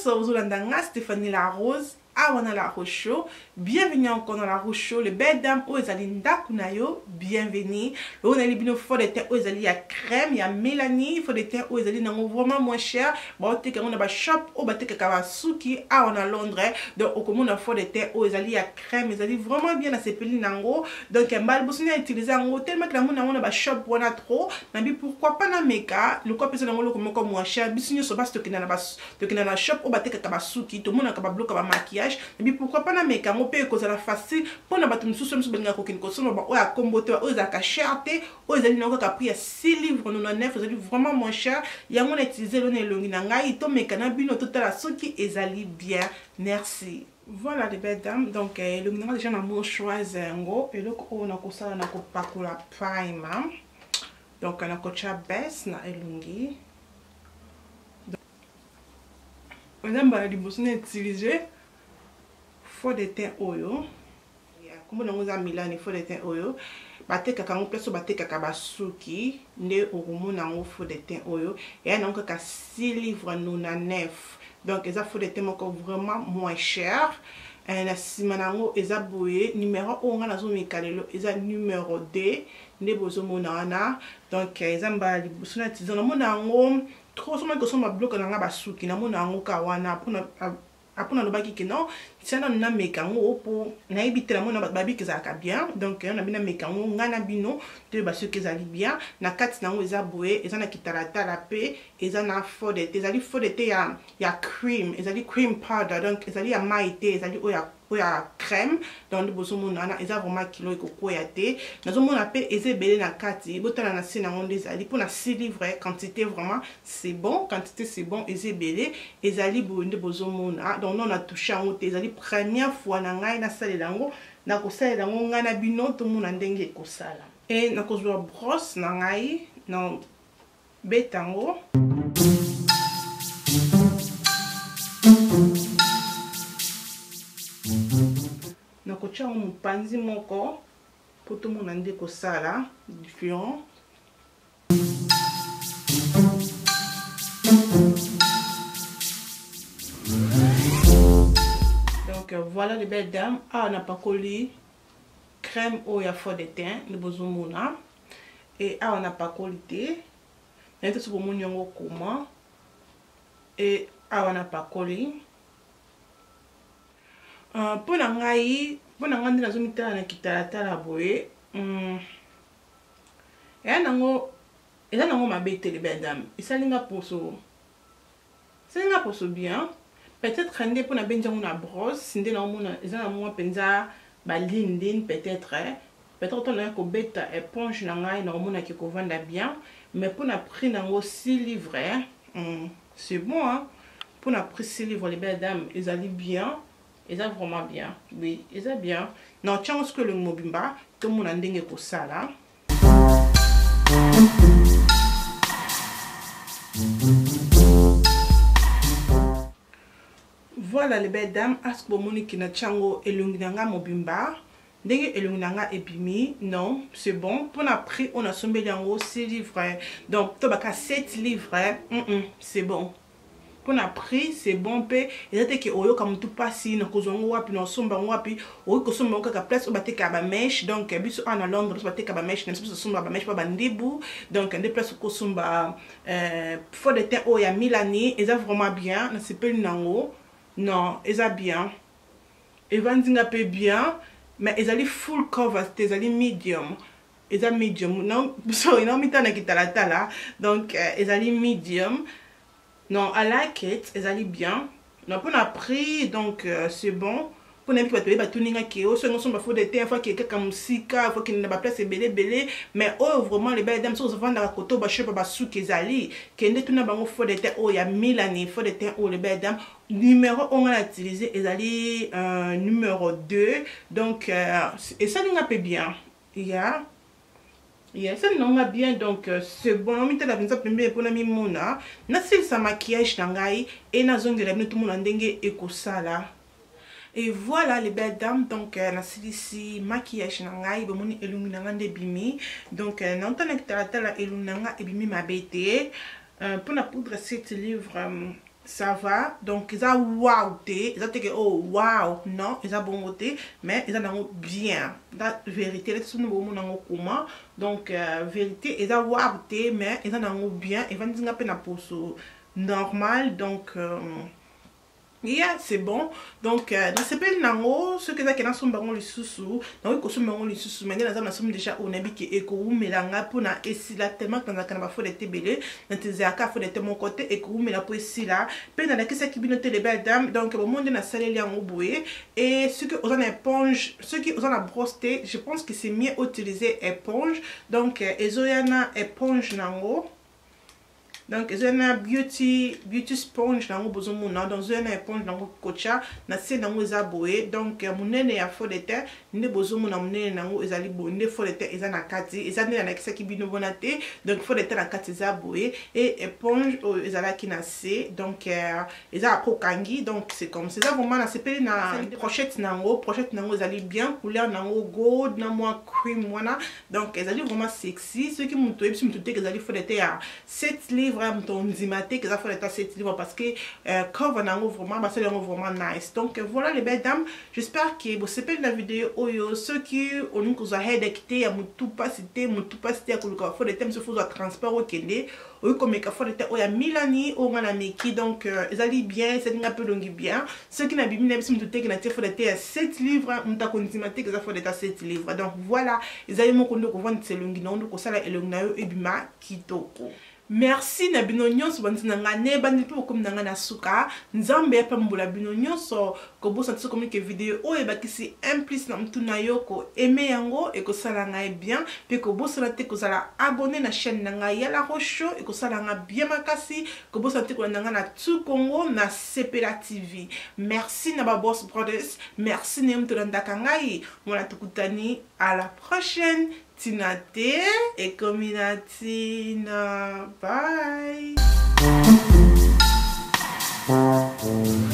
nyonso ozolandanga Stéphanie La Rose awana La Rose Show. Bienvenue encore dans La Rose Show. Le belle dame o ezali ndaku na yo, bienvenue. On a libino fond de teint o ezali ya crème, ya mélanie, fond de teint o ezali nango vraiment moins cher. Ba te ka on a ba shop o ba te ka ba suki awana Londres. Donc au commun fond de teint o ezali ya crème, ezali vraiment bien na sepeli nango. Donc mbal bosuni utiliser nango tellement que na on a ba shop wana trop. Nabi pourquoi pas na meka, le quoi pesa nango comme moins cher. Bisunyo so ba stock na ba na shop o ba te ka ba suki, to mona ka ba bloc ba maquillage. Mais pourquoi pas na meka on peut cause la facile pour na batum sous somme benga ko kin ko somme ba o ya kombote o za ka cherté o ezali nango ka prix ya 6 livres 99 ezali vraiment moins cher ya on utiliser le longi na ngai to meka na bino totala soki ezali bien. Merci. Voilà les belles dames, donc le minanga déjà na mo choisir ngo et donc on a ko sala na ko pakula prime. Donc on a ko cha best na elungi. On a ba di bosne utiliser fond de teint oyo. Comme on a milani fond de teint oyo. Bate kaka ngo peso bate kaka basuki ne orumu nango fond de teint oyo. Et on a 6 livres 99. Donc eza fond de teint moko vraiment moins cher. Na sima nango eza boye numéro o nga nazo mikalelo eza numéro 2 ne bozo monana. Donc eza mbali busuna tizona monango trop souvent que son ma bloc na nga basuki na monango kawana pona apona lobaki que non tiana na mekango pour na ibitela mona babi que ça ka bien. Donc on a bina mekango ngana bino te basu que ça li bien na kati nango eza boye eza na kitalata la pe eza na fond de thé ezali fond de thé ya cream ezali cream powder. Donc ezali ya maïté ezali oya crème donc de bozo mona eza vraiment kilo ko ya thé nazo mona pe ezebele na kati botala na sina ngonde ezali pour na 6 livres quantité vraiment c'est bon, quantité c'est bon ezebele ezali bonde bozo mona. Donc on a touché en thé ezali première fois na ngai na salela ngo na ko salela ngo ngana bino to mona ndenge ko sala et na ko zwa brosse na ngai na betango na ko cha mo panzi moko pour to mona ndenge ko sala différent. Voilà les belles dames. Ah, on a pas collé crème au ya fond de teint de bozomona et ah on a pas collé et tout ce bon nyongo comment et ah on a pas collé pour na ngai na zomita na kitala la boye et nango eza nango mabete les belles dames et ça linga pour so bien. Peut-être rendre pour na benja una brosse ndé na mona eza na moi penza ba ligne peut-être on a ko beta éponge na ngai na mona ki ko vanda bien mais pour na prix nango 6 livres c'est bon hein. Pour na prix 6 livres les belles dames ils allaient bien, ils allaient vraiment bien. Oui, ils allaient bien. Non chance que le mobimba tout le monde a ndenge ko sala. Voilà les belles dames, ask bomoni ki na chango elunginanga mobimba. Ndenge elunginanga epimi, non, c'est bon. Pour na prix, on a sombé yango 6 livres. Donc, tobaka 7 livres, c'est bon. Pour na prix, c'est bon pe. Ezate ke oyo comme tout passi na kozongo wapi na somba wapi, oyo ko somba ka place o bateka ba mèche. Donc biso ana Londres so bateka ba mèche, nem so somba ba mèche pa bandibu. Donc des places ko somba fond de teint o ya Milani, eza vraiment bien, na sepeli nango. Non, eza bien. Evandinga pe bien, mais ezali full cover, ezali medium. Eza medium. Non, sorry, non mita na kitalata là. Donc ezali medium. Non, I like it, ezali bien. Non, pour na prix, donc c'est bon. Pour n'importe quoi, tu vas tout n'inga qui est, soit on faut des terres, fois qu'il y a quelqu'un musika, faut qu'il n'a pas place belé, mais oh vraiment les belles dames sont souvent dans la côte, bah je sais pas sous qu'ils allaient, qu'il n'est tout n'a pas faut des terres, oh il y a 1000 années, faut des terres, oh les belles dames. Numéro on a utilisé, ils allaient numéro 2, donc et ça nous a fait bien, yeah. Yeah, ça nous va bien donc c'est bon. On met la pince pour la mimona. Na c'est sa maquillage nangai et na zone de la tout le monde ndenge ekosala. Et voilà les belles dames, donc na ici maquillage nangai bomoni illuminanga de bimi. Donc na ntana kitala la illuminanga e bimi ma bete. Pour la poudre 7 livres ça va. Donc ils ont wow té, ils ont dit oh wow non, ils ont bon té, mais ils ont bien. La vérité, les sons bon mon comment. Donc vérité, ils ont wow té, mais ils ont bien. Ils vont dire un peu na poso normal. Donc yeah, c'est bon. Donc dans ce pays nango ce que ça qui na somba on le susu donc ko somba on le susu mais na somba déjà on habite et ko melanga pour na esila tellement que na kana faut de tebele na tezaka faut de mon côté et ko mela pour esila pe na kisa ki binote les belles dames donc au monde na salé en boué et ce que on éponge ce qui on a brossé je pense que c'est mieux utiliser éponge donc ezoyana éponge nango. Donc, j'ai un beauty sponge dans une éponge dans kocha na se dans les aboye donc mon nene ya fo de terre ne bozo mon nene nango ezali bonde fo de terre ezana kati ezana na kisa ki bino bonate donc fo de terre na kati za aboye et éponge ezala ki na se donc ezala kokangi donc c'est comme c'est ça vraiment na sepeli na pochette nango ezali bien couleur nango gold na moi cream wana donc ezali vraiment sexy ceux qui m'ont trouvé si m'ont trouvé ezali fo de terre 7 livres ton dimaté que ça fait l'état 7 livres parce que cover nango vraiment bah c'est vraiment nice donc voilà les belles dames j'espère que vous savez la vidéo oyo ceux qui on nous a headecté à mutu pas cité à koluka faut des thèmes se faut transport au kende oyo comme ka faut des oya milani o ngana meki donc ils allaient bien c'est un peu longi bien ceux qui n'a bimi na bisim tout que na faut des 7 livres muta kondimaté que ça fait l'état 7 livres donc voilà ils allaient mo kondo ko vendre c'est longi non ko sala elongi na yo ebima kitoko. Merci na bino nyonso bantina ngane bandi po comme nanga na suka nzambe ya pambola bino nyonso ko bosa tso comme que vidéo o e bakisi implice na mtuna yo ko aimer yango et ko sala ngai bien pe ko bosa na te ko sala abonner na chaîne nanga ya la rocho et ko sala nga bien makasi ko bosa te ko nanga na tout Congo na Sepela TV. Merci na ba boss brothers, merci na mtuna ndakangai mona tukutani à la prochaine. Tinate et Cominatina. Bye.